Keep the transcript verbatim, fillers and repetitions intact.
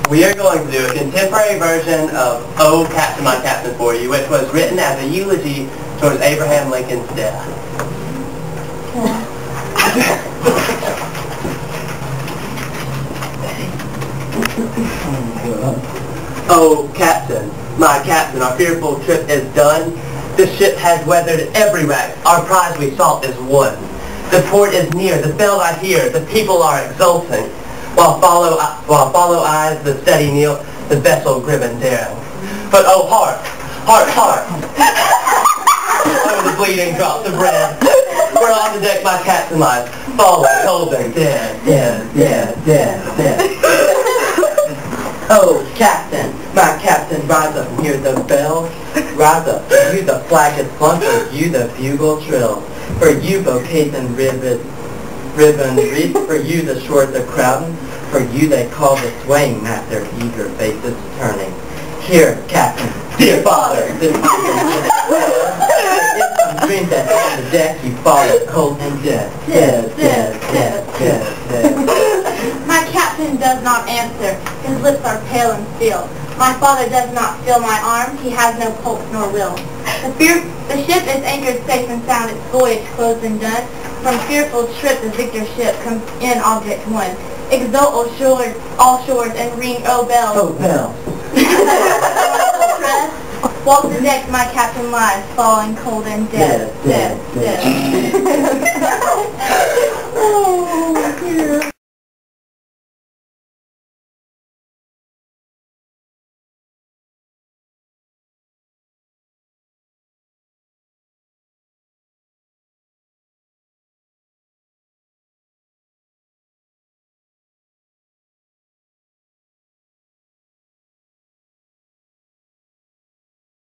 We are going to do a contemporary version of "Oh Captain, My Captain" for you, which was written as a eulogy towards Abraham Lincoln's death. Oh Captain, my Captain, our fearful trip is done. The ship has weathered every wreck. Our prize we sought is won. The port is near, the bells I hear, the people are exulting. While follow, while follow eyes the steady kneel, the vessel grim and daring. But oh heart, heart, heart, oh the bleeding drops of red. We're on the deck, my captain lies, falling, cold and dead, dead, dead, dead, dead. Oh captain, my captain, rise up and hear the bells. Rise up, for you the flag is flung, for you the bugle trills. For you bouquets and ribbons, ribbon wreaths, for you the shores are crowding, for you they call the swaying at their eager faces turning. Here, Captain, dear father, this dream that on the deck you follow cold and dead, dead, dead, dead, dead, dead. My captain does not answer, his lips are pale and still. My father does not feel my arms, he has no pulse nor will. The, fear, the ship is anchored safe and sound, its voyage closed and done. From fearful trip the victor ship comes in object one. Exult all shores, all shores and ring oh bells. Oh bells. Walk the deck my captain lies, falling cold and dead, dead, dead, dead. dead.